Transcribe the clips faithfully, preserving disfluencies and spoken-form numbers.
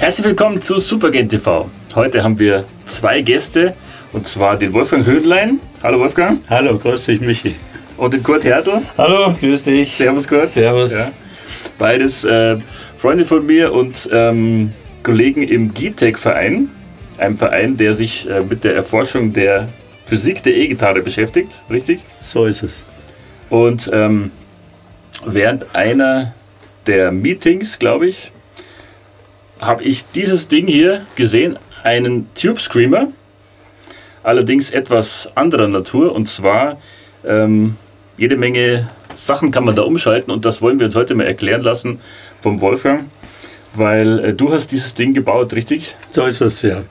Herzlich willkommen zu Supergen T V. Heute haben wir zwei Gäste, und zwar den Wolfgang Höhnlein. Hallo Wolfgang. Hallo, grüß dich Michi. Und den Kurt Hertel. Hallo, grüß dich. Servus Kurt. Servus. Ja. Beides äh, Freunde von mir und ähm, Kollegen im Gitec-Verein. Einem Verein, der sich äh, mit der Erforschung der Physik der E-Gitarre beschäftigt, richtig? So ist es. Und ähm, während einer der Meetings, glaube ich, habe ich dieses Ding hier gesehen, einen Tube Screamer, allerdings etwas anderer Natur, und zwar ähm, jede Menge Sachen kann man da umschalten, und das wollen wir uns heute mal erklären lassen vom Wolfgang, weil äh, du hast dieses Ding gebaut, richtig? So ist es, ja.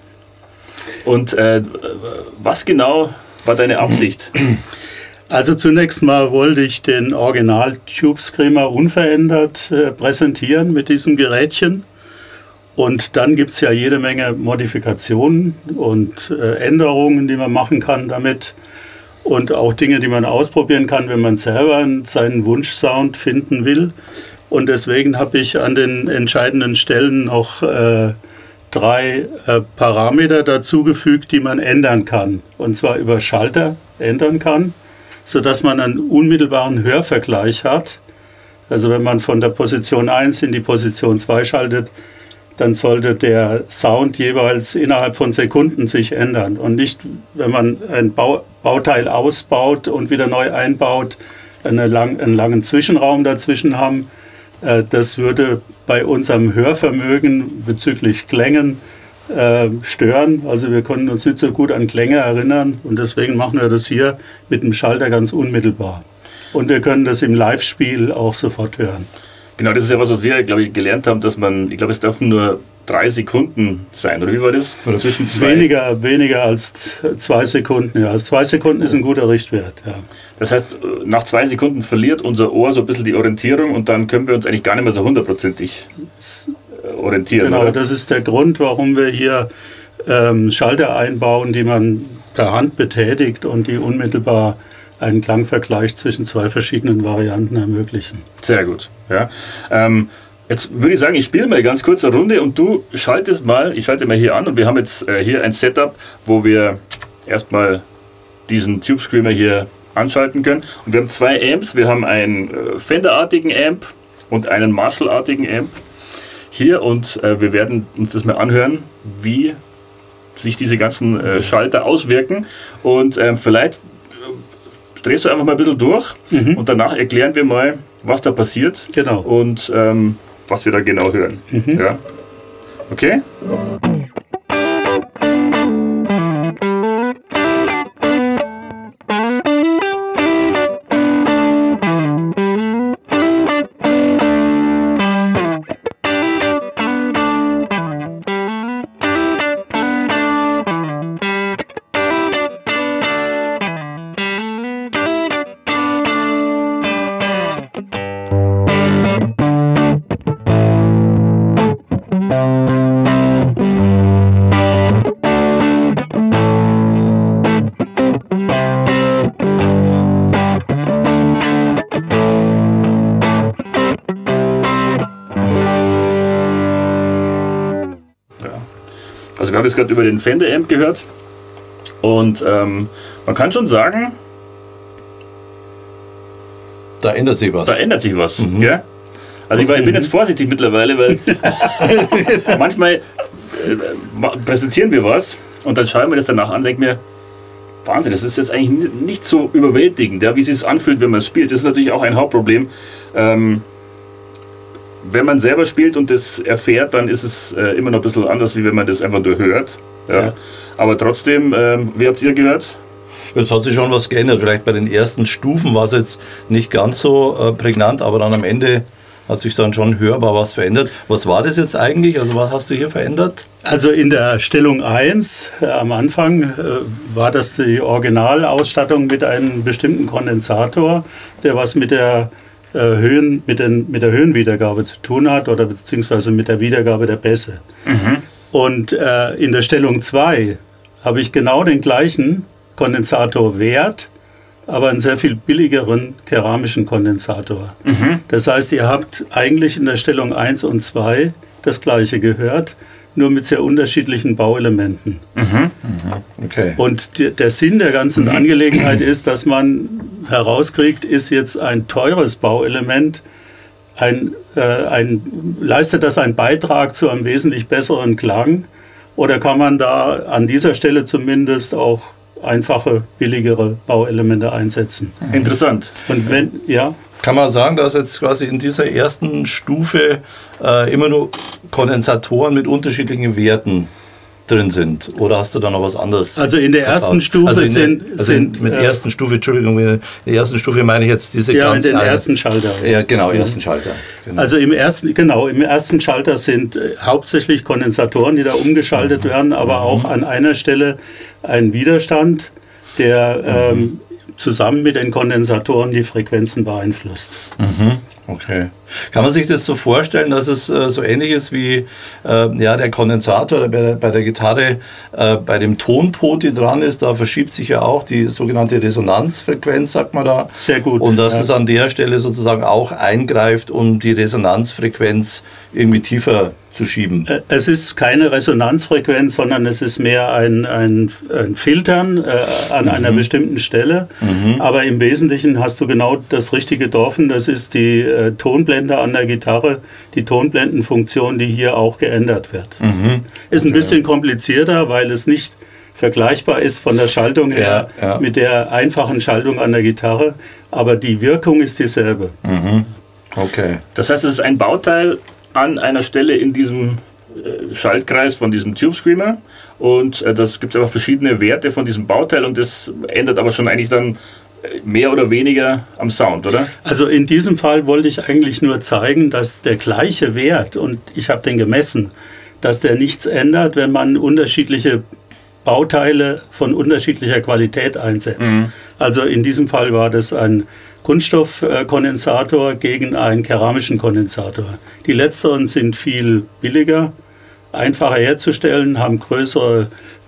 Und äh, was genau war deine Absicht? Also zunächst mal wollte ich den Original Tube Screamer unverändert äh, präsentieren mit diesem Gerätchen. Und dann gibt es ja jede Menge Modifikationen und äh, Änderungen, die man machen kann damit. Und auch Dinge, die man ausprobieren kann, wenn man selber seinen Wunschsound finden will. Und deswegen habe ich an den entscheidenden Stellen noch äh, drei äh, Parameter dazugefügt, die man ändern kann. Und zwar über Schalter ändern kann, sodass man einen unmittelbaren Hörvergleich hat. Also wenn man von der Position eins in die Position zwei schaltet, dann sollte der Sound jeweils innerhalb von Sekunden sich ändern. Und nicht, wenn man ein Bau, Bauteil ausbaut und wieder neu einbaut, eine lang, einen langen Zwischenraum dazwischen haben. Äh, das würde bei unserem Hörvermögen bezüglich Klängen äh, stören. Also wir konnten uns nicht so gut an Klänge erinnern. Und deswegen machen wir das hier mit dem Schalter ganz unmittelbar. Und wir können das im Live-Spiel auch sofort hören. Genau, das ist ja was, was wir, glaube ich, gelernt haben, dass man, ich glaube, es dürfen nur drei Sekunden sein, oder wie war das? Oder zwischen zwei? Weniger, weniger als zwei Sekunden, ja. Also zwei Sekunden ist ein guter Richtwert, ja. Das heißt, nach zwei Sekunden verliert unser Ohr so ein bisschen die Orientierung, und dann können wir uns eigentlich gar nicht mehr so hundertprozentig orientieren. Genau, oder? Das ist der Grund, warum wir hier ähm, Schalter einbauen, die man per Hand betätigt und die unmittelbar einen Klangvergleich zwischen zwei verschiedenen Varianten ermöglichen. Sehr gut. Ja. Ähm, jetzt würde ich sagen, ich spiele mal ganz kurz eine Runde und du schaltest mal, ich schalte mal hier an, und wir haben jetzt äh, hier ein Setup, wo wir erstmal diesen Tube Screamer hier anschalten können. Und wir haben zwei Amps, wir haben einen äh, Fender-artigen Amp und einen Marshall-artigen Amp hier, und äh, wir werden uns das mal anhören, wie sich diese ganzen äh, Schalter auswirken, und äh, vielleicht drehst du einfach mal ein bisschen durch, mhm. und danach erklären wir mal, was da passiert, genau. und ähm, was wir da genau hören. Mhm. Ja? Okay? Also wir haben jetzt gerade über den Fender Amp gehört, und ähm, man kann schon sagen, da ändert sich was. Da ändert sich was. Mhm. Ja? Also ich, war, ich bin jetzt vorsichtig mittlerweile, weil manchmal äh, präsentieren wir was und dann schauen wir das danach an, denken mir, Wahnsinn, das ist jetzt eigentlich nicht so überwältigend, ja, wie es sich anfühlt, wenn man es spielt. Das ist natürlich auch ein Hauptproblem. Ähm, Wenn man selber spielt und das erfährt, dann ist es äh, immer noch ein bisschen anders, wie wenn man das einfach nur hört. Ja. Ja. Aber trotzdem, ähm, wie habt ihr gehört? Es hat sich schon was geändert. Vielleicht bei den ersten Stufen war es jetzt nicht ganz so äh, prägnant, aber dann am Ende hat sich dann schon hörbar was verändert. Was war das jetzt eigentlich? Also was hast du hier verändert? Also in der Stellung eins äh, am Anfang äh, war das die Originalausstattung mit einem bestimmten Kondensator, der was mit der Höhen, mit, den, mit der Höhenwiedergabe zu tun hat, oder beziehungsweise mit der Wiedergabe der Bässe. Mhm. Und äh, in der Stellung zwei habe ich genau den gleichen Kondensatorwert, aber einen sehr viel billigeren keramischen Kondensator. Mhm. Das heißt, ihr habt eigentlich in der Stellung eins und zwei das gleiche gehört, nur mit sehr unterschiedlichen Bauelementen. Mhm. Okay. Und die, der Sinn der ganzen Angelegenheit ist, dass man herauskriegt, ist jetzt ein teures Bauelement, ein, äh, ein, leistet das einen Beitrag zu einem wesentlich besseren Klang, oder kann man da an dieser Stelle zumindest auch einfache, billigere Bauelemente einsetzen? Interessant. Und wenn, ja. Kann man sagen, dass jetzt quasi in dieser ersten Stufe äh, immer nur Kondensatoren mit unterschiedlichen Werten drin sind? Oder hast du da noch was anderes? Also in der verbaut? ersten Stufe also in sind, der, also sind mit äh, ersten Stufe, Entschuldigung, in der ersten Stufe meine ich jetzt diese ja, ganz in den eine, ersten Schalter. Ja, genau, ersten Schalter. Genau. Also im ersten, genau, im ersten Schalter sind äh, hauptsächlich Kondensatoren, die da umgeschaltet mhm. werden, aber mhm. auch an einer Stelle ein Widerstand, der ähm, mhm. zusammen mit den Kondensatoren die Frequenzen beeinflusst. Mhm. Okay. Kann man sich das so vorstellen, dass es äh, so ähnlich ist wie äh, ja, der Kondensator bei der, bei der Gitarre äh, bei dem Tonpot, die dran ist, da verschiebt sich ja auch die sogenannte Resonanzfrequenz, sagt man da. Sehr gut. Und dass ja. es an der Stelle sozusagen auch eingreift, um die Resonanzfrequenz irgendwie tiefer zu schieben. Es ist keine Resonanzfrequenz, sondern es ist mehr ein, ein, ein Filtern äh, an mhm. einer bestimmten Stelle. Mhm. Aber im Wesentlichen hast du genau das Richtige getroffen. Das ist die äh, Tonblende an der Gitarre, die Tonblendenfunktion, die hier auch geändert wird. Mhm. Ist ein okay. bisschen komplizierter, weil es nicht vergleichbar ist von der Schaltung her ja, ja. mit der einfachen Schaltung an der Gitarre. Aber die Wirkung ist dieselbe. Mhm. Okay. Das heißt, es ist ein Bauteil an einer Stelle in diesem äh, Schaltkreis von diesem Tube Screamer, und äh, das gibt es aber verschiedene Werte von diesem Bauteil, und das ändert aber schon eigentlich dann mehr oder weniger am Sound, oder? Also in diesem Fall wollte ich eigentlich nur zeigen, dass der gleiche Wert, und ich habe den gemessen, dass der nichts ändert, wenn man unterschiedliche Bauteile von unterschiedlicher Qualität einsetzt. Mhm. Also in diesem Fall war das ein Kunststoffkondensator gegen einen keramischen Kondensator. Die letzteren sind viel billiger, einfacher herzustellen, haben größere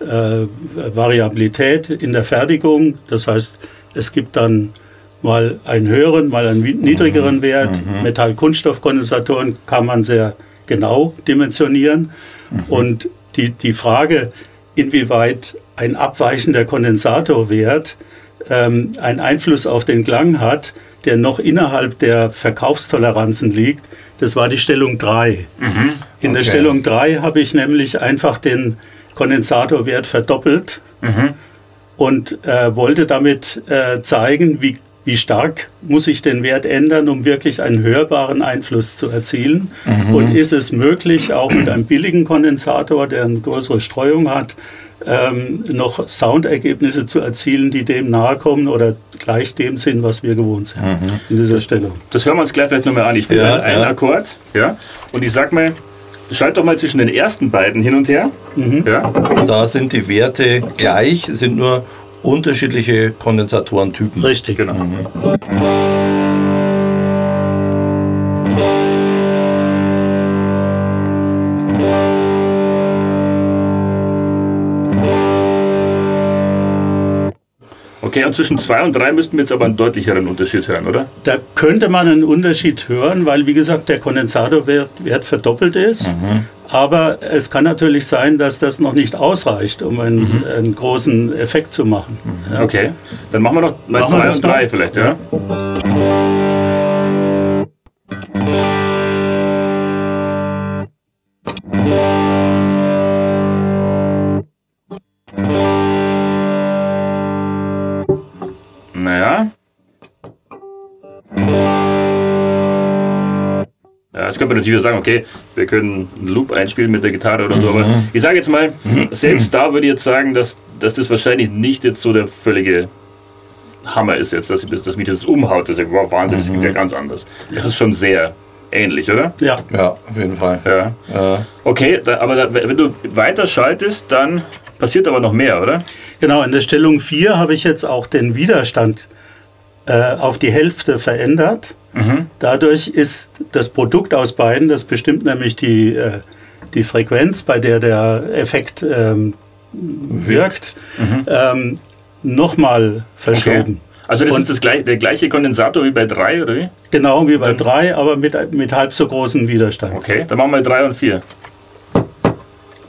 äh, Variabilität in der Fertigung. Das heißt, es gibt dann mal einen höheren, mal einen niedrigeren Wert. Mhm. Metall-Kunststoff-Kondensatoren kann man sehr genau dimensionieren. Mhm. Und die, die Frage, inwieweit ein abweichender Kondensatorwert ähm, einen Einfluss auf den Klang hat, der noch innerhalb der Verkaufstoleranzen liegt, das war die Stellung drei. Mhm. In okay. der Stellung drei habe ich nämlich einfach den Kondensatorwert verdoppelt mhm. und äh, wollte damit äh, zeigen, wie, wie stark muss ich den Wert ändern, um wirklich einen hörbaren Einfluss zu erzielen. Mhm. Und ist es möglich, auch mit einem billigen Kondensator, der eine größere Streuung hat, ähm, noch Soundergebnisse zu erzielen, die dem nahe kommen oder gleich dem sind, was wir gewohnt sind mhm. in dieser Stellung. Das hören wir uns gleich vielleicht nochmal an. Ich spiele ja, einen ja. Akkord, ja, und ich sag mal, schalt doch mal zwischen den ersten beiden hin und her. Mhm. Ja. Da sind die Werte gleich, sind nur unterschiedliche Kondensatorentypen. Richtig. Genau. Mhm. Okay, und zwischen zwei und drei müssten wir jetzt aber einen deutlicheren Unterschied hören, oder? Da könnte man einen Unterschied hören, weil, wie gesagt, der Kondensatorwert Wert verdoppelt ist. Mhm. Aber es kann natürlich sein, dass das noch nicht ausreicht, um einen, mhm. einen großen Effekt zu machen. Mhm. Ja. Okay, dann machen wir noch mal machen zwei und drei noch? vielleicht, ja? ja. Naja. Ja, jetzt könnte man natürlich sagen, okay, wir können einen Loop einspielen mit der Gitarre oder so, mhm. aber ich sage jetzt mal, selbst da würde ich jetzt sagen, dass, dass das wahrscheinlich nicht jetzt so der völlige Hammer ist jetzt, dass, dass mich das umhaut, das ist ja wow, Wahnsinn, das mhm. klingt ja ganz anders. Das ist schon sehr ähnlich, oder? Ja, ja, auf jeden Fall. Ja. Ja. Okay, da, aber da, wenn du weiter schaltest, dann passiert aber noch mehr, oder? Genau, in der Stellung vier habe ich jetzt auch den Widerstand äh, auf die Hälfte verändert. Mhm. Dadurch ist das Produkt aus beiden, das bestimmt nämlich die, äh, die Frequenz, bei der der Effekt ähm, wirkt, mhm. ähm, nochmal verschoben. Okay. Also das Und ist das gleich, der gleiche Kondensator wie bei drei, oder wie? Genau, wie bei drei, aber mit, mit halb so großem Widerstand. Okay, dann machen wir drei und vier.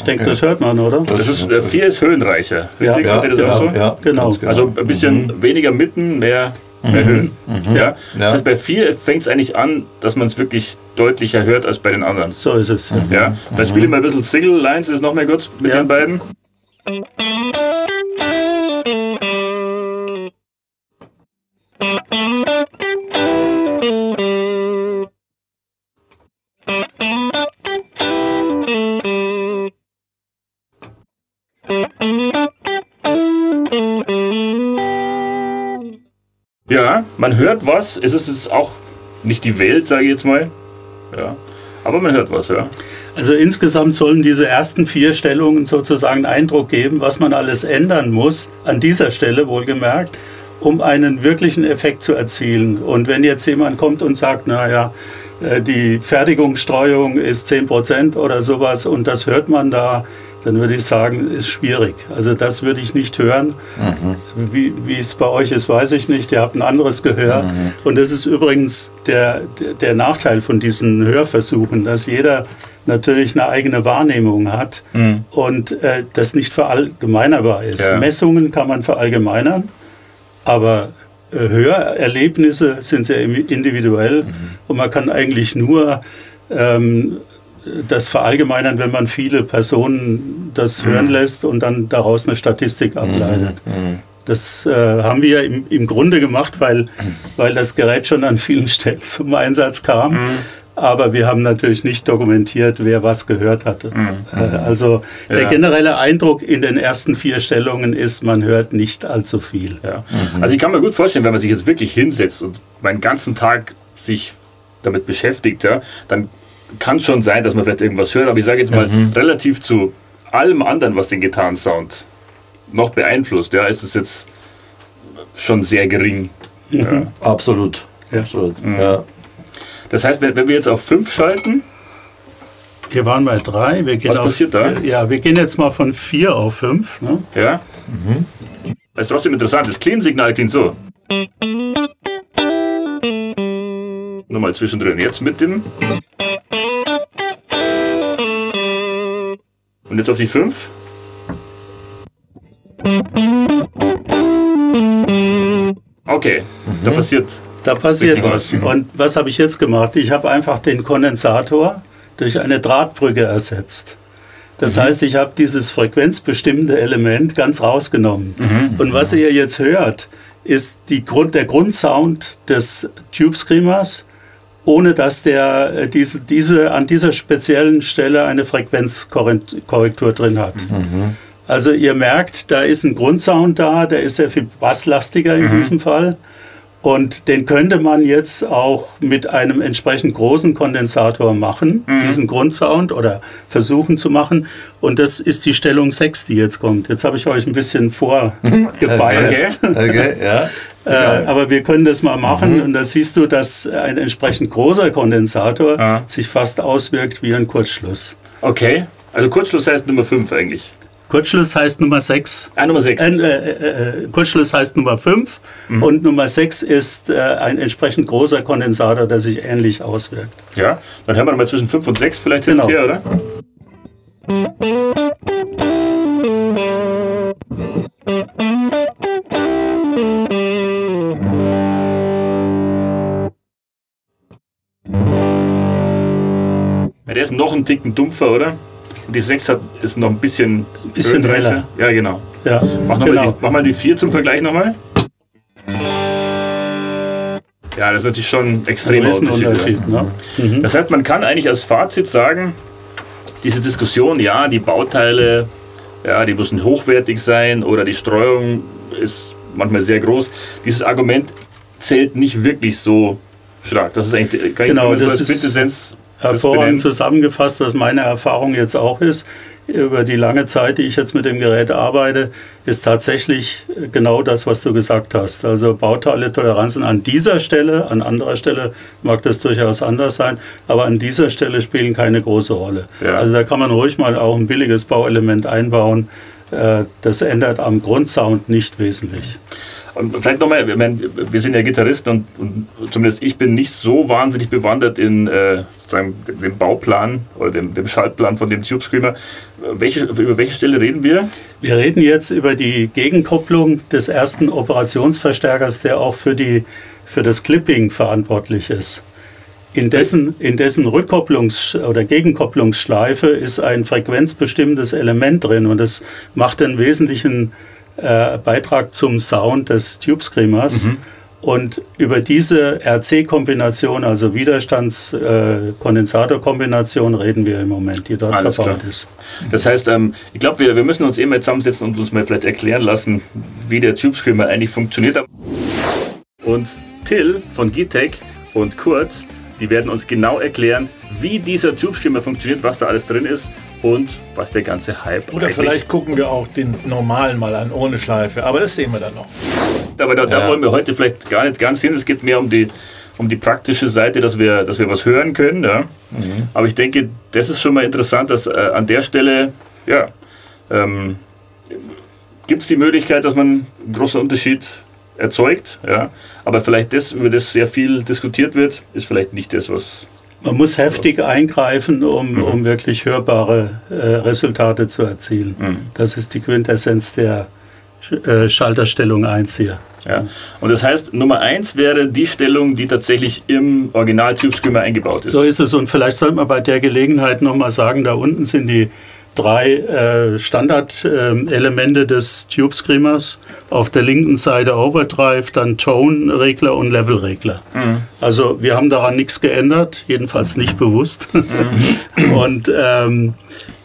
Ich denke, das hört man, oder? Das ist, äh, vier ist höhenreicher. Ja, Richtig? Ja, Habt ihr das ja, auch so? ja, Genau. ganz Also ein bisschen Mhm. weniger Mitten, mehr, mehr Höhen. Ja? Das Ja. heißt, bei vier fängt es eigentlich an, dass man es wirklich deutlicher hört als bei den anderen. So ist es. Ja. Ja? Dann spiele ich mal ein bisschen Single Lines, ist noch mal kurz mit Ja. den beiden. Ja, man hört was. Es ist jetzt auch nicht die Welt, sage ich jetzt mal. Ja, aber man hört was, ja. Also insgesamt sollen diese ersten vier Stellungen sozusagen einen Eindruck geben, was man alles ändern muss, an dieser Stelle wohlgemerkt, um einen wirklichen Effekt zu erzielen. Und wenn jetzt jemand kommt und sagt, naja, die Fertigungsstreuung ist zehn Prozent oder sowas und das hört man da, dann würde ich sagen, ist schwierig. Also das würde ich nicht hören. Mhm. Wie, wie es bei euch ist, weiß ich nicht. Ihr habt ein anderes Gehör. Mhm. Und das ist übrigens der, der Nachteil von diesen Hörversuchen, dass jeder natürlich eine eigene Wahrnehmung hat mhm. und äh, das nicht verallgemeinerbar ist. Ja. Messungen kann man verallgemeinern, aber äh, Hörerlebnisse sind sehr individuell mhm. und man kann eigentlich nur ähm, das verallgemeinern, wenn man viele Personen das mhm. hören lässt und dann daraus eine Statistik ableitet. Mhm. Das äh, haben wir im, im Grunde gemacht, weil, weil das Gerät schon an vielen Stellen zum Einsatz kam. Mhm. Aber wir haben natürlich nicht dokumentiert, wer was gehört hatte. Mhm. Äh, also ja. Der generelle Eindruck in den ersten vier Stellungen ist, man hört nicht allzu viel. Ja. Mhm. Also ich kann mir gut vorstellen, wenn man sich jetzt wirklich hinsetzt und meinen ganzen Tag sich damit beschäftigt, ja, dann kann es schon sein, dass man vielleicht irgendwas hört. Aber ich sage jetzt mal, mhm. relativ zu allem anderen, was den Gitarrensound noch beeinflusst, ja, ist es jetzt schon sehr gering. Mhm. Ja. Absolut. Ja. Absolut. Mhm. Ja. Das heißt, wenn wir jetzt auf fünf schalten. Wir waren bei drei. Wir gehen was auf, passiert da? Ja, wir gehen jetzt mal von vier auf fünf. Ne? Ja. Mhm. Das ist trotzdem interessant. Das Clean-Signal klingt so. Nochmal zwischendrin. Jetzt mit dem. Und jetzt auf die fünf. Okay, mhm. da passiert. Da passiert was. Und was habe ich jetzt gemacht? Ich habe einfach den Kondensator durch eine Drahtbrücke ersetzt. Das mhm. heißt, ich habe dieses frequenzbestimmende Element ganz rausgenommen. Mhm. Und was ihr jetzt hört, ist die Grund, der Grundsound des Tube Screamers, ohne dass der diese, diese an dieser speziellen Stelle eine Frequenzkorrektur drin hat. Mhm. Also ihr merkt, da ist ein Grundsound da, der ist sehr viel basslastiger in mhm. diesem Fall. Und den könnte man jetzt auch mit einem entsprechend großen Kondensator machen, mhm. diesen Grundsound, oder versuchen zu machen. Und das ist die Stellung sechs, die jetzt kommt. Jetzt habe ich euch ein bisschen vorgebiased. Okay, okay, ja. Äh, aber wir können das mal machen, mhm. und da siehst du, dass ein entsprechend großer Kondensator ah. sich fast auswirkt wie ein Kurzschluss. Okay, also Kurzschluss heißt Nummer fünf eigentlich. Kurzschluss heißt Nummer sechs. Ah, Nummer sechs. Äh, äh, äh, Kurzschluss heißt Nummer fünf mhm. und Nummer sechs ist äh, ein entsprechend großer Kondensator, der sich ähnlich auswirkt. Ja, dann hören wir mal zwischen fünf und sechs vielleicht hin genau. und her, oder? Ja, der ist noch einen Ticken dumpfer, oder? Und die sechs hat, ist noch ein bisschen... Ein bisschen heller. Ja, genau. Ja, mach, noch genau. Mal die, mach mal die vier zum Vergleich nochmal. Ja, das ist natürlich schon extrem Unterschied. Unterschied ne? mhm. Das heißt, man kann eigentlich als Fazit sagen, diese Diskussion, ja, die Bauteile, ja, die müssen hochwertig sein oder die Streuung ist manchmal sehr groß. Dieses Argument zählt nicht wirklich so stark. Das ist eigentlich gar genau, nicht das so als Quintessenz. Hervorragend zusammengefasst, was meine Erfahrung jetzt auch ist, über die lange Zeit, die ich jetzt mit dem Gerät arbeite, ist tatsächlich genau das, was du gesagt hast. Also Bauteile-Toleranzen an dieser Stelle, an anderer Stelle mag das durchaus anders sein, aber an dieser Stelle spielen keine große Rolle. Ja. Also da kann man ruhig mal auch ein billiges Bauelement einbauen. Das ändert am Grundsound nicht wesentlich. Und vielleicht nochmal, ich meine, wir sind ja Gitarristen und, und zumindest ich bin nicht so wahnsinnig bewandert in äh, sozusagen dem Bauplan oder dem, dem Schaltplan von dem Tube Screamer. Welche, über welche Stelle reden wir? Wir reden jetzt über die Gegenkopplung des ersten Operationsverstärkers, der auch für, die, für das Clipping verantwortlich ist. In dessen, in dessen Rückkopplungs- oder Gegenkopplungsschleife ist ein frequenzbestimmendes Element drin und das macht einen wesentlichen äh, Beitrag zum Sound des Tube Screamers. Mhm. Und über diese R C-Kombination, also Widerstands-Kondensator-Kombination, reden wir im Moment, die dort Alles verbaut klar. ist. Das heißt, ähm, ich glaube, wir, wir müssen uns eben mal zusammensetzen und uns mal vielleicht erklären lassen, wie der Tube Screamer eigentlich funktioniert. Und Till von Gitec und Kurt, die werden uns genau erklären, wie dieser Tube Screamer funktioniert, was da alles drin ist und was der ganze Hype Oder vielleicht gucken wir auch den normalen mal an, ohne Schleife. Aber das sehen wir dann noch. Aber da, da Ja. wollen wir heute vielleicht gar nicht ganz hin. Es geht mehr um die, um die praktische Seite, dass wir, dass wir was hören können. Ja? Mhm. Aber ich denke, das ist schon mal interessant, dass äh, an der Stelle, ja, ähm, gibt es die Möglichkeit, dass man einen großen Unterschied erzeugt, ja, aber vielleicht das, über das sehr viel diskutiert wird, ist vielleicht nicht das, was... Man muss heftig eingreifen, um, Mhm. um wirklich hörbare äh, Resultate zu erzielen. Mhm. Das ist die Quintessenz der Sch- äh, Schalterstellung eins hier. Ja. Und das heißt, Nummer eins wäre die Stellung, die tatsächlich im Original Tube Screamer eingebaut ist. So ist es. Und vielleicht sollte man bei der Gelegenheit nochmal sagen, da unten sind die drei äh, Standardelemente äh, des Tube Screamers. Auf der linken Seite Overdrive, dann Tone-Regler und Level-Regler. Mhm. Also wir haben daran nichts geändert, jedenfalls nicht bewusst. Mhm. Und ähm,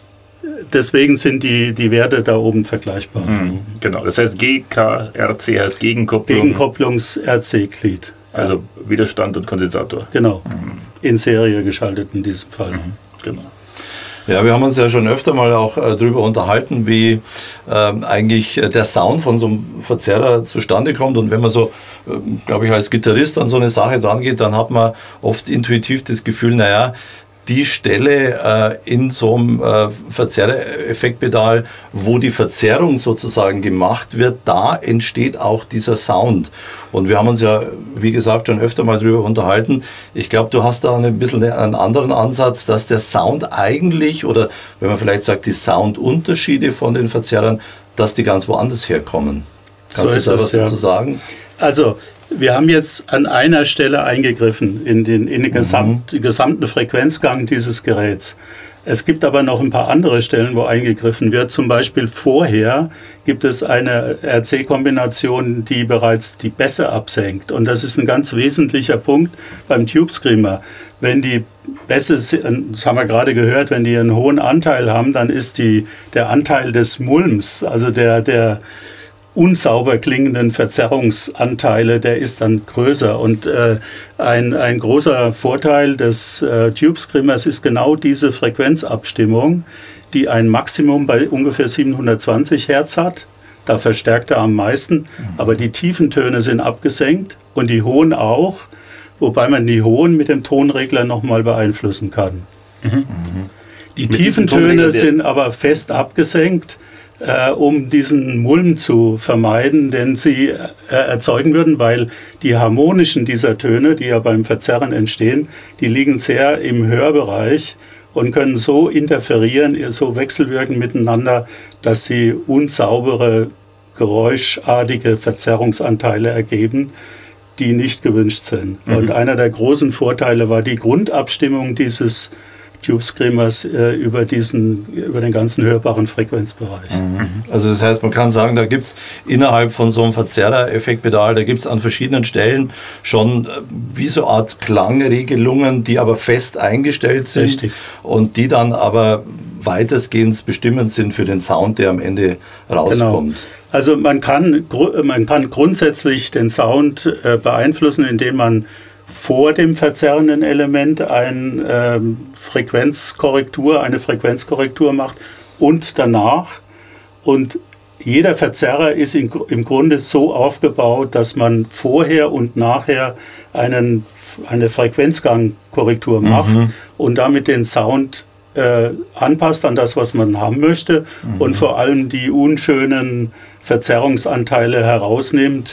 deswegen sind die, die Werte da oben vergleichbar. Mhm. Genau, das heißt G K R C heißt Gegenkopplung. Gegenkopplungs-R C-Glied. Also ja. Widerstand und Kondensator. Genau, mhm. in Serie geschaltet in diesem Fall. Mhm. Genau. Ja, wir haben uns ja schon öfter mal auch äh, darüber unterhalten, wie ähm, eigentlich der Sound von so einem Verzerrer zustande kommt. Und wenn man so, äh, glaube ich, als Gitarrist an so eine Sache dran geht, dann hat man oft intuitiv das Gefühl, naja, die Stelle äh, in so einem äh, Verzerrer-Effektpedal, wo die Verzerrung sozusagen gemacht wird, da entsteht auch dieser Sound. Und wir haben uns ja, wie gesagt, schon öfter mal drüber unterhalten. Ich glaube, du hast da ein bisschen einen anderen Ansatz, dass der Sound eigentlich, oder wenn man vielleicht sagt, die Soundunterschiede von den Verzerrern, dass die ganz woanders herkommen. Kannst So du da ist was es, ja. dazu sagen? Also, wir haben jetzt an einer Stelle eingegriffen in den, in den gesamt, Mhm. gesamten Frequenzgang dieses Geräts. Es gibt aber noch ein paar andere Stellen, wo eingegriffen wird. Zum Beispiel vorher gibt es eine R C-Kombination, die bereits die Bässe absenkt. Und das ist ein ganz wesentlicher Punkt beim Tube Screamer. Wenn die Bässe, das haben wir gerade gehört, wenn die einen hohen Anteil haben, dann ist die, der Anteil des Mulms, also der, der unsauber klingenden Verzerrungsanteile, der ist dann größer. Und äh, ein, ein großer Vorteil des äh, Tube Screamers ist genau diese Frequenzabstimmung, die ein Maximum bei ungefähr siebenhundertzwanzig Hertz hat. Da verstärkt er am meisten, aber die tiefen Töne sind abgesenkt und die hohen auch, wobei man die hohen mit dem Tonregler nochmal beeinflussen kann. Mhm. Die Mit tiefen diesem Tonregler, Töne der- sind aber fest abgesenkt, äh, um diesen Mulm zu vermeiden, den sie äh, erzeugen würden, weil die harmonischen dieser Töne, die ja beim Verzerren entstehen, die liegen sehr im Hörbereich und können so interferieren, so wechselwirken miteinander, dass sie unsaubere, geräuschartige Verzerrungsanteile ergeben, die nicht gewünscht sind. Mhm. Und einer der großen Vorteile war die Grundabstimmung dieses Tube Screamers äh, über, diesen, über den ganzen hörbaren Frequenzbereich. Mhm. Also das heißt, man kann sagen, da gibt es innerhalb von so einem Verzerrer-Effektpedal, da gibt es an verschiedenen Stellen schon äh, wie so eine Art Klangregelungen, die aber fest eingestellt sind. Richtig. Und die dann aber weitestgehend bestimmend sind für den Sound, der am Ende rauskommt. Genau. Also man kann, man kann grundsätzlich den Sound äh, beeinflussen, indem man vor dem verzerrenden Element ein, ähm, Frequenzkorrektur, eine Frequenzkorrektur macht und danach. Und jeder Verzerrer ist in, im Grunde so aufgebaut, dass man vorher und nachher einen, eine Frequenzgangkorrektur macht mhm. und damit den Sound äh, anpasst an das, was man haben möchte mhm. und vor allem die unschönen Verzerrungsanteile herausnimmt,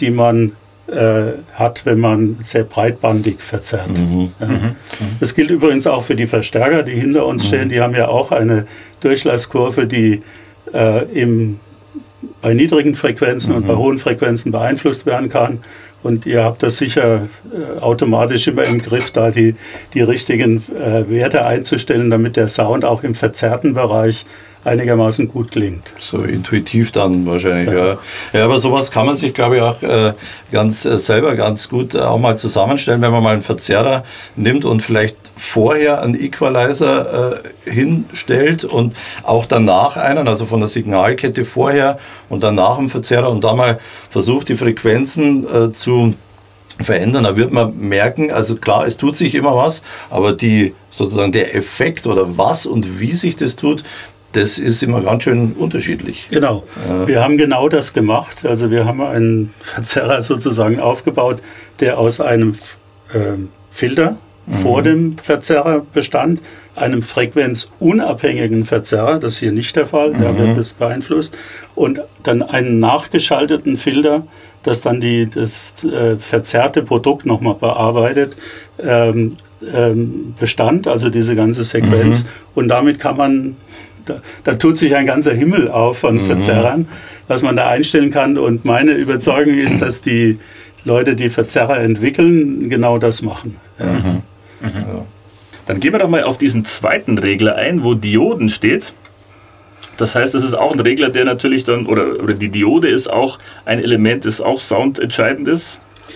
die man äh, hat, wenn man sehr breitbandig verzerrt. Mhm. Ja. Mhm. Das gilt übrigens auch für die Verstärker, die hinter uns mhm. stehen. Die haben ja auch eine Durchlasskurve, die äh, im, bei niedrigen Frequenzen mhm. und bei hohen Frequenzen beeinflusst werden kann. Und ihr habt das sicher äh, automatisch immer im Griff, da die, die richtigen äh, Werte einzustellen, damit der Sound auch im verzerrten Bereich einigermaßen gut klingt. So intuitiv dann wahrscheinlich, ja. Ja, ja, aber sowas kann man sich, glaube ich, auch äh, ganz äh, selber ganz gut äh, auch mal zusammenstellen, wenn man mal einen Verzerrer nimmt und vielleicht vorher einen Equalizer äh, hinstellt und auch danach einen, also von der Signalkette vorher und danach einen Verzerrer und da mal versucht, die Frequenzen äh, zu verändern, da wird man merken, also klar, es tut sich immer was, aber die sozusagen der Effekt oder was und wie sich das tut, das ist immer ganz schön unterschiedlich. Genau. Ja. Wir haben genau das gemacht. Also wir haben einen Verzerrer sozusagen aufgebaut, der aus einem äh, Filter mhm. vor dem Verzerrer bestand, einem frequenzunabhängigen Verzerrer, das ist hier nicht der Fall, mhm. da wird das beeinflusst, und dann einen nachgeschalteten Filter, das dann die, das äh, verzerrte Produkt nochmal bearbeitet, ähm, ähm, bestand, also diese ganze Sequenz. Mhm. Und damit kann man Da, da tut sich ein ganzer Himmel auf von mhm. Verzerrern, was man da einstellen kann. Und meine Überzeugung ist, dass die Leute, die Verzerrer entwickeln, genau das machen. Ja. Mhm. Mhm. Ja. Dann gehen wir doch mal auf diesen zweiten Regler ein, wo Dioden steht. Das heißt, das ist auch ein Regler, der natürlich dann, oder, oder die Diode ist auch ein Element, das auch soundentscheidend ist.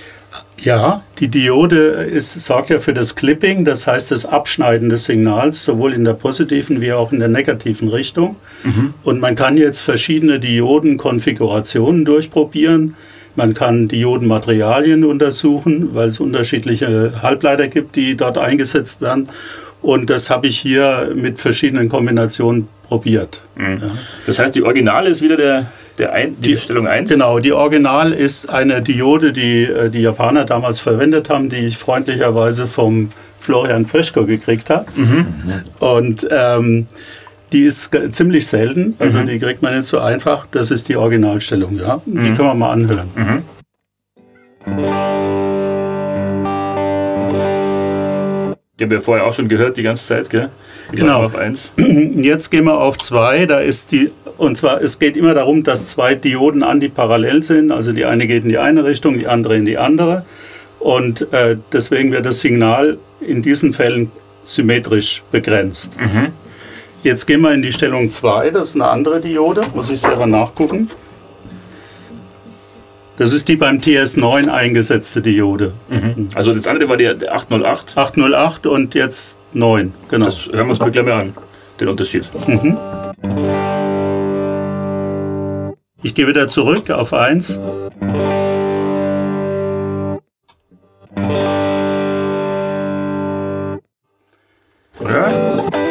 Ja, die Diode ist, sorgt ja für das Clipping, das heißt das Abschneiden des Signals, sowohl in der positiven wie auch in der negativen Richtung. Mhm. Und man kann jetzt verschiedene Diodenkonfigurationen durchprobieren. Man kann Diodenmaterialien untersuchen, weil es unterschiedliche Halbleiter gibt, die dort eingesetzt werden. Und das habe ich hier mit verschiedenen Kombinationen probiert. Mhm. Ja. Das heißt, die Originale ist wieder der... Der ein, die, die Stellung eins? Genau, die Original ist eine Diode, die die Japaner damals verwendet haben, die ich freundlicherweise vom Florian Preschko gekriegt habe. Mhm. Und ähm, die ist ziemlich selten, also mhm. die kriegt man nicht so einfach. Das ist die Originalstellung, ja. Mhm. Die können wir mal anhören. Mhm. Die haben wir vorher auch schon gehört, die ganze Zeit, gell? Die genau. Auf eins. Jetzt gehen wir auf zwei. Da ist die, und zwar, es geht immer darum, dass zwei Dioden antiparallel sind. Also die eine geht in die eine Richtung, die andere in die andere. Und äh, deswegen wird das Signal in diesen Fällen symmetrisch begrenzt. Mhm. Jetzt gehen wir in die Stellung zwei. Das ist eine andere Diode. Muss ich selber nachgucken. Das ist die beim T S neun eingesetzte Diode. Mhm. Also das andere war der achthundertacht? achthundertacht und jetzt neun, genau. Das hören wir uns mal gleich mal an, den Unterschied. Mhm. Ich gehe wieder zurück auf eins. Ja.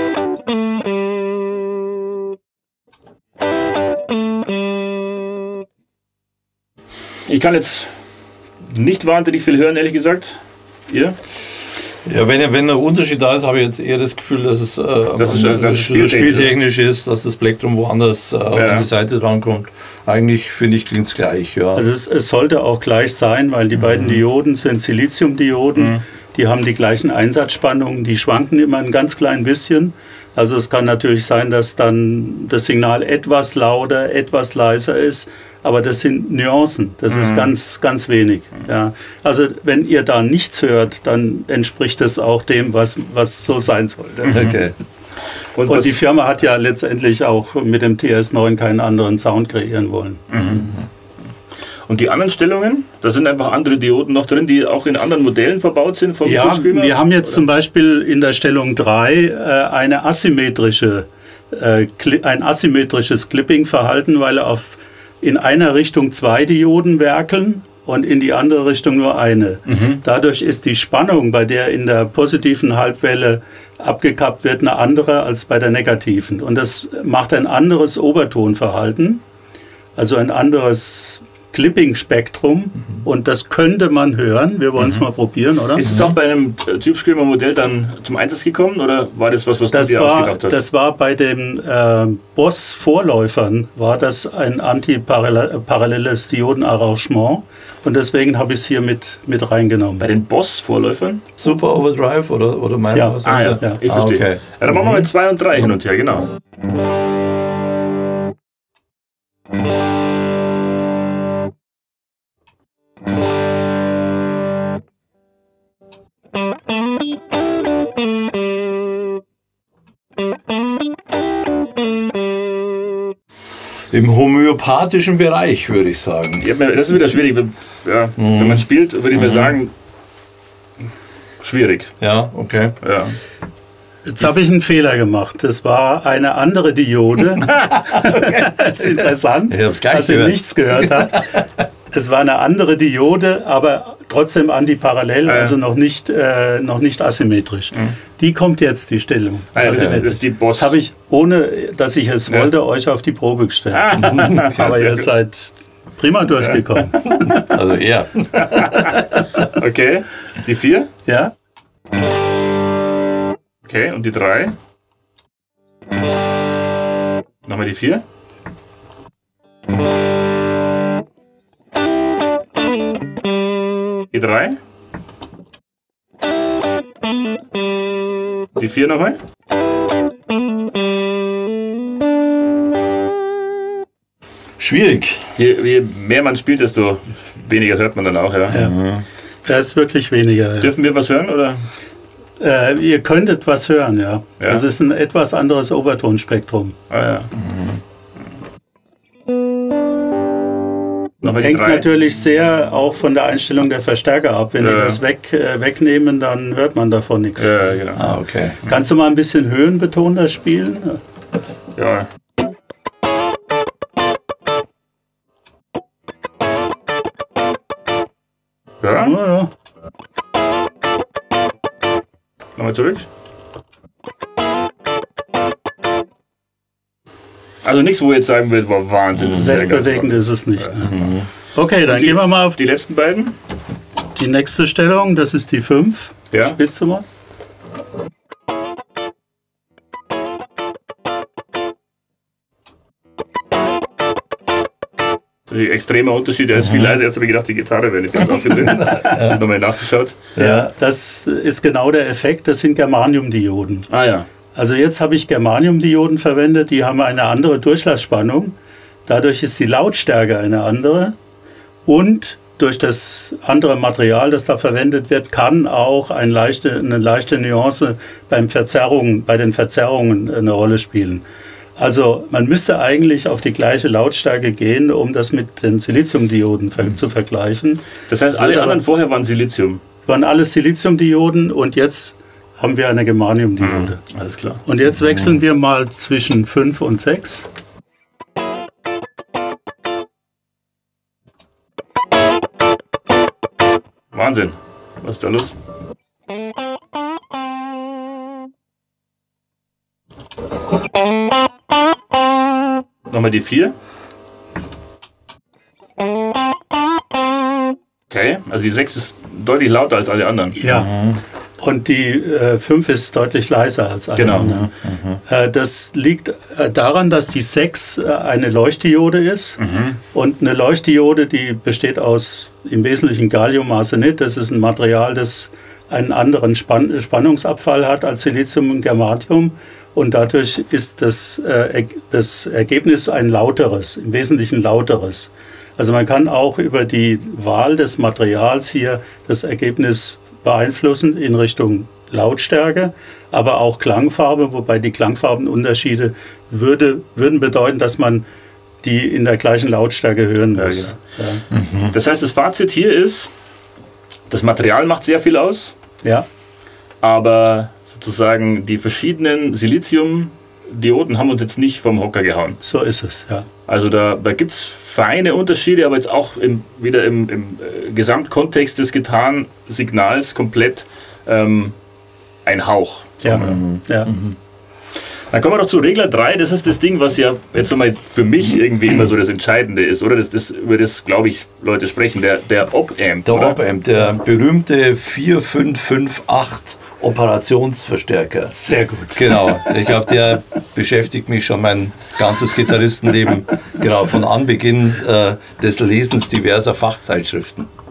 Ich kann jetzt nicht wahnsinnig viel hören, ehrlich gesagt. Ihr? Ja, wenn, wenn ein Unterschied da ist, habe ich jetzt eher das Gefühl, dass es äh, das ist, das ist spieltechnisch, spieltechnisch ist, dass das Plektrum woanders äh, ja. an die Seite drankommt. Eigentlich finde ich, klingt es gleich. Ja. Also es, es sollte auch gleich sein, weil die mhm. beiden Dioden sind Siliziumdioden. Mhm. Die haben die gleichen Einsatzspannungen, die schwanken immer ein ganz klein bisschen. Also es kann natürlich sein, dass dann das Signal etwas lauter, etwas leiser ist, aber das sind Nuancen, das mhm. ist ganz, ganz wenig. Ja. Also wenn ihr da nichts hört, dann entspricht das auch dem, was, was so sein sollte. Okay. Und, Und die Firma hat ja letztendlich auch mit dem T S neun keinen anderen Sound kreieren wollen. Mhm. Und die anderen Stellungen, da sind einfach andere Dioden noch drin, die auch in anderen Modellen verbaut sind vom Ja, Tubescreamer, wir haben jetzt oder? Zum Beispiel in der Stellung drei äh, eine asymmetrische, äh, ein asymmetrisches Clipping-Verhalten, weil auf, in einer Richtung zwei Dioden werkeln und in die andere Richtung nur eine. Mhm. Dadurch ist die Spannung, bei der in der positiven Halbwelle abgekappt wird, eine andere als bei der negativen. Und das macht ein anderes Obertonverhalten, also ein anderes Clipping-Spektrum, mhm. und das könnte man hören. Wir wollen es mhm. mal probieren, oder? Ist es auch bei einem Tubescreamer-Modell dann zum Einsatz gekommen oder war das was, was das du dir war, ausgedacht hast? Das war bei den äh, Boss-Vorläufern, war das ein antiparalleles Diodenarrangement, und deswegen habe ich es hier mit, mit reingenommen. Bei den Boss-Vorläufern? Super Overdrive oder, oder mein Ja. was? Ah ja, ja. ich Ah, verstehe. okay. Ja, dann machen wir mit zwei und drei hin und her, genau. Im homöopathischen Bereich, würde ich sagen. Ja, das ist wieder schwierig. Ja, mhm. Wenn man spielt, würde ich mhm. mir sagen, schwierig. Ja, okay. Ja. Jetzt habe ich einen Fehler gemacht. Das war eine andere Diode. Das ist interessant, ich hab's gleich dass ihr gehört. nichts gehört habt. Es war eine andere Diode, aber trotzdem antiparallel, Ah, ja. also noch nicht, äh, noch nicht asymmetrisch. Mhm. Die kommt jetzt, die Stellung. Ah, ja, das, Asymmetrisch. das ist die Boss. Das habe ich, ohne dass ich es Ja. wollte, euch auf die Probe gestellt. Ah, Aber sehr ihr gut. seid prima durchgekommen. Also eher. Okay, die vier. Ja? Okay, und die drei. Nochmal die vier. Die drei. Die vier nochmal. Schwierig. Je, je mehr man spielt, desto weniger hört man dann auch. Ja. Ja. Das ist wirklich weniger. Ja. Dürfen wir was hören? Oder? Äh, ihr könntet was hören, ja. Ja. Das ist ein etwas anderes Obertonspektrum. Ah, ja. Nochmal die Hängt drei. natürlich sehr auch von der Einstellung der Verstärker ab. Wenn Ja. die das weg, äh, wegnehmen, dann hört man davon nichts. Ja, genau. Ah, okay. Kannst du mal ein bisschen höhenbetonter spielen? Ja. Ja, Ja, ja. nochmal zurück. Also nichts, wo ich jetzt sagen würde, wow, Wahnsinn. Das ist ja ganz Weltbewegend toll. ist es nicht. Ne? Okay, dann Die- gehen wir mal auf Die letzten beiden. die nächste Stellung. Das ist die fünf. Ja. Spielst du mal? Die extremer Unterschied, der ist viel leiser. Jetzt habe ich gedacht, die Gitarre wäre nicht ganz aufgedreht. Nochmal nachgeschaut. Ja. Das ist genau der Effekt. Das sind Germaniumdioden. Ah ja. Also jetzt habe ich Germaniumdioden verwendet, die haben eine andere Durchlassspannung. Dadurch ist die Lautstärke eine andere. Und durch das andere Material, das da verwendet wird, kann auch eine leichte, eine leichte Nuance beim Verzerrungen, bei den Verzerrungen eine Rolle spielen. Also man müsste eigentlich auf die gleiche Lautstärke gehen, um das mit den Siliziumdioden ver- zu vergleichen. Das heißt, Das alle wird anderen aber- vorher waren Silizium. Waren alles Siliziumdioden und jetzt haben wir eine Germaniumdiode. Alles klar. Und jetzt wechseln wir mal zwischen fünf und sechs. Wahnsinn. Was ist da los? Nochmal die vier. Okay, also die sechs ist deutlich lauter als alle anderen. Ja. Und die äh, fünf ist deutlich leiser als alle Genau. anderen. Äh, das liegt äh, daran, dass die sechs äh, eine Leuchtdiode ist. Und eine Leuchtdiode, die besteht aus im Wesentlichen Galliumarsenid. Das ist ein Material, das einen anderen Spann Spannungsabfall hat als Silizium und Germanium. Und dadurch ist das, äh, Erg- das Ergebnis ein lauteres, im Wesentlichen lauteres. Also man kann auch über die Wahl des Materials hier das Ergebnis beeinflussen in Richtung Lautstärke, aber auch Klangfarbe, wobei die Klangfarbenunterschiede würde, würden bedeuten, dass man die in der gleichen Lautstärke hören muss. Ja, Das heißt, das Fazit hier ist, das Material macht sehr viel aus, ja. aber sozusagen die verschiedenen Siliziumdioden haben uns jetzt nicht vom Hocker gehauen. So ist es, ja. Also da, da gibt es feine Unterschiede, aber jetzt auch im, wieder im, im äh, Gesamtkontext des Gitarrensignals komplett ähm, ein Hauch. Ja, ja. Dann kommen wir doch zu Regler drei. Das ist das Ding, was ja jetzt einmal für mich irgendwie immer so das Entscheidende ist, oder? Das, das, über das, glaube ich, Leute sprechen. Der, der Op-Amp. Der oder? Op-Amp, der berühmte vier fünf fünf acht Operationsverstärker. Sehr gut. Genau, ich glaube, der beschäftigt mich schon mein ganzes Gitarristenleben, genau, von Anbeginn äh, des Lesens diverser Fachzeitschriften.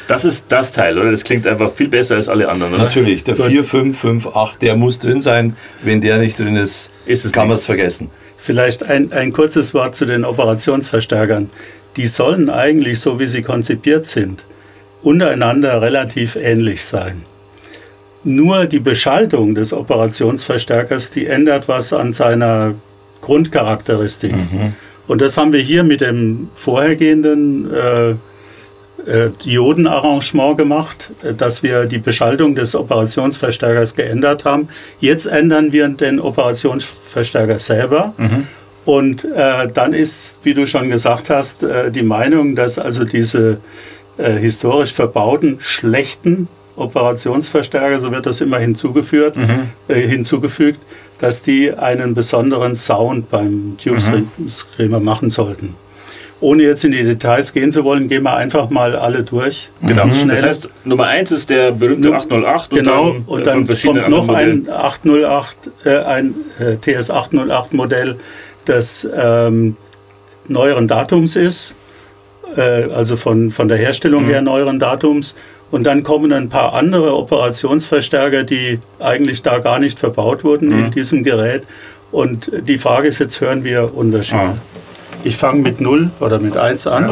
Das ist das Teil, oder? Das klingt einfach viel besser als alle anderen, oder? Natürlich, der vier fünf fünf acht, der muss drin sein. Wenn der nicht drin ist, Ist es kann man nichts. es vergessen. Vielleicht ein, ein kurzes Wort zu den Operationsverstärkern. Die sollen eigentlich, so wie sie konzipiert sind, untereinander relativ ähnlich sein. Nur die Beschaltung des Operationsverstärkers, die ändert was an seiner Grundcharakteristik. Mhm. Und das haben wir hier mit dem vorhergehenden äh, äh, Diodenarrangement gemacht, äh, dass wir die Beschaltung des Operationsverstärkers geändert haben. Jetzt ändern wir den Operationsverstärker selber. Mhm. Und äh, dann ist, wie du schon gesagt hast, äh, die Meinung, dass also diese äh, historisch verbauten, schlechten Operationsverstärker, so wird das immer hinzugefügt, Mhm. äh, hinzugefügt, dass die einen besonderen Sound beim Tube Screamer machen sollten. Ohne jetzt in die Details gehen zu wollen, gehen wir einfach mal alle durch. Genau. Schnell. Das heißt, Nummer eins ist der berühmte Nu- acht null acht und Genau, dann, und äh, dann von verschiedenen kommt noch anderen Modellen. ein acht null acht, äh, ein äh, T S acht null acht Modell, das ähm, neueren Datums ist, äh, also von, von der Herstellung Mhm. her neueren Datums. Und dann kommen ein paar andere Operationsverstärker, die eigentlich da gar nicht verbaut wurden Mhm. in diesem Gerät. Und die Frage ist jetzt, hören wir Unterschiede? Ah. Ich fange mit null oder mit eins an.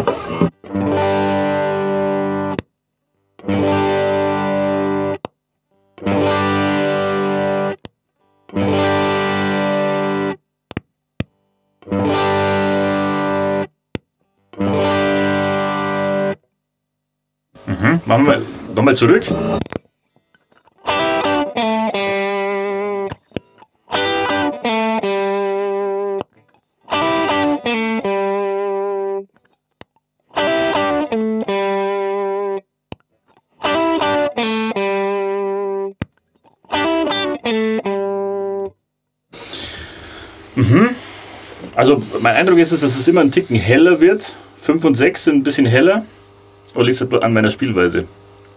Mhm. Machen wir nochmal zurück. Mhm. Also mein Eindruck ist, dass es immer ein Ticken heller wird. fünf und sechs sind ein bisschen heller. Oder liegt es an meiner Spielweise?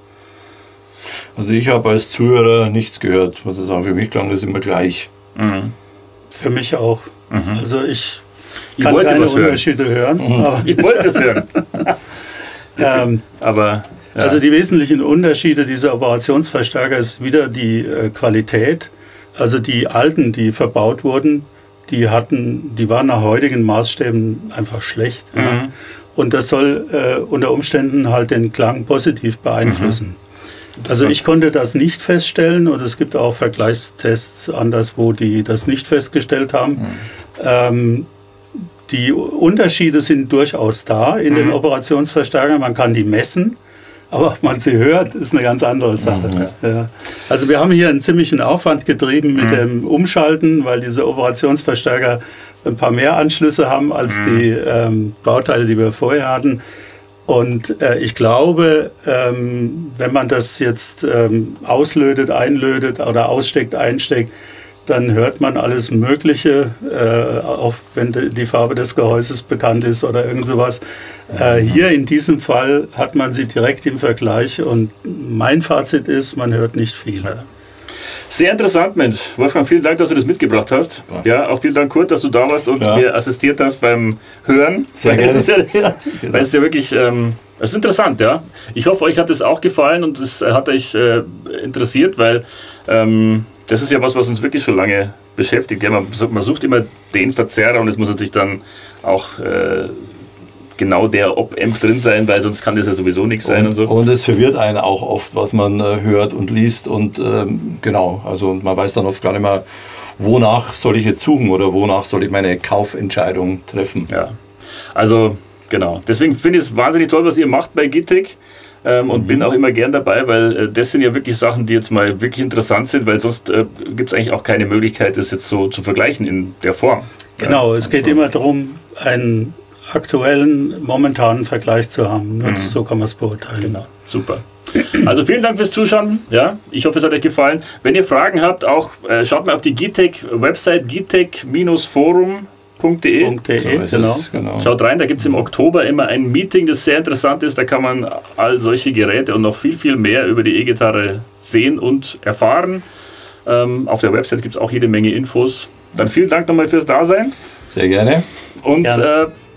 Also ich habe als Zuhörer nichts gehört. Was sagen, für mich klang das immer gleich. Mhm. Für mich auch. Mhm. Also ich Ich kann wollte keine was hören. Unterschiede hören. Aber, Ich wollte es hören. ähm, Aber ja. Also die wesentlichen Unterschiede dieser Operationsverstärker ist wieder die äh, Qualität. Also die alten, die verbaut wurden, die hatten, die waren nach heutigen Maßstäben einfach schlecht. Ja. Mhm. Und das soll äh, unter Umständen halt den Klang positiv beeinflussen. Also ich konnte das nicht feststellen und es gibt auch Vergleichstests anderswo, die das nicht festgestellt haben. Mhm. Ähm, die Unterschiede sind durchaus da in den Operationsverstärkern. Man kann die messen, aber ob man sie hört, ist eine ganz andere Sache. Ja. Also wir haben hier einen ziemlichen Aufwand getrieben mit dem Umschalten, weil diese Operationsverstärker ein paar mehr Anschlüsse haben als die ähm, Bauteile, die wir vorher hatten. Und äh, ich glaube, ähm, wenn man das jetzt ähm, auslötet, einlötet oder aussteckt, einsteckt, dann hört man alles Mögliche, äh, auch wenn de, die Farbe des Gehäuses bekannt ist oder irgend sowas. Äh, hier in diesem Fall hat man sie direkt im Vergleich und mein Fazit ist, man hört nicht viel. Ja. Sehr interessant, Mensch. Wolfgang, vielen Dank, dass du das mitgebracht hast. Ja, auch vielen Dank, Kurt, dass du da warst und Ja. mir assistiert hast beim Hören. Sehr Weil gerne. es ist ja, das, Ja, genau. weil es ist ja wirklich, ähm, es ist interessant, ja. Ich hoffe, euch hat es auch gefallen und es hat euch äh, interessiert, weil ähm, das ist ja was, was uns wirklich schon lange beschäftigt. Ja, man, man sucht immer den Verzerrer und es muss natürlich dann auch äh, genau der Op-Amp drin sein, weil sonst kann das ja sowieso nichts sein und, Und, so. und es verwirrt einen auch oft, was man äh, hört und liest und ähm, genau, also man weiß dann oft gar nicht mehr, wonach soll ich jetzt suchen oder wonach soll ich meine Kaufentscheidung treffen. Ja, also genau. Deswegen finde ich es wahnsinnig toll, was ihr macht bei Gittec. Ähm, und mhm. bin auch immer gern dabei, weil äh, das sind ja wirklich Sachen, die jetzt mal wirklich interessant sind, weil sonst äh, gibt es eigentlich auch keine Möglichkeit, das jetzt so zu vergleichen in der Form. Genau, es geht immer darum, einen aktuellen, momentanen Vergleich zu haben. Nur Mhm. so kann man es beurteilen. Genau, super. Also vielen Dank fürs Zuschauen. Ja, ich hoffe, es hat euch gefallen. Wenn ihr Fragen habt, auch äh, schaut mal auf die Gittec-Website gittec forum punkt de. .de, So ist genau. es, genau. Schaut rein, da gibt es im Oktober immer ein Meeting, das sehr interessant ist. Da kann man all solche Geräte und noch viel, viel mehr über die E-Gitarre sehen und erfahren. Ähm, auf der Website gibt es auch jede Menge Infos. Dann vielen Dank nochmal fürs Dasein. Sehr gerne. Und Gerne. äh,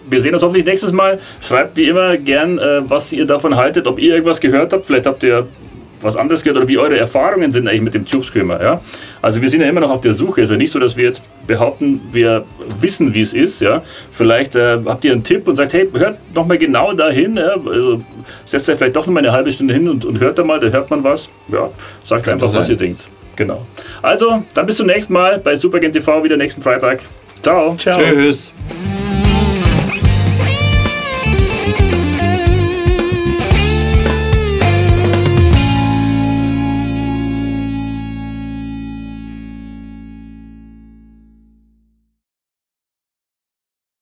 wir sehen uns hoffentlich nächstes Mal. Schreibt wie immer gern, äh, was ihr davon haltet, ob ihr irgendwas gehört habt. Vielleicht habt ihr was anderes gehört oder wie eure Erfahrungen sind eigentlich mit dem Tube Screamer. Ja? Also wir sind ja immer noch auf der Suche. Es ist ja nicht so, dass wir jetzt behaupten, wir wissen, wie es ist. Ja? Vielleicht äh, habt ihr einen Tipp und sagt, hey, hört noch mal genau dahin. Ja? Also, setzt euch vielleicht doch noch mal eine halbe Stunde hin und, und hört da mal, da hört man was. Ja, sagt Kann einfach, was ihr denkt. Genau. Also, dann bis zum nächsten Mal bei Superagent T V, wieder nächsten Freitag. Ciao. Ciao. Tschüss.